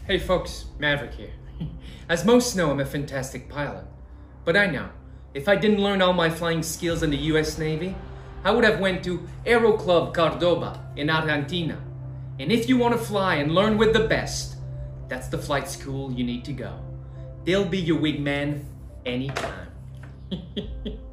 Hey folks, Maverick here. As most know, I'm a fantastic pilot. But I know, if I didn't learn all my flying skills in the US Navy, I would have went to Aeroclub Córdoba in Argentina. And if you want to fly and learn with the best, that's the flight school you need to go. They'll be your wingman anytime.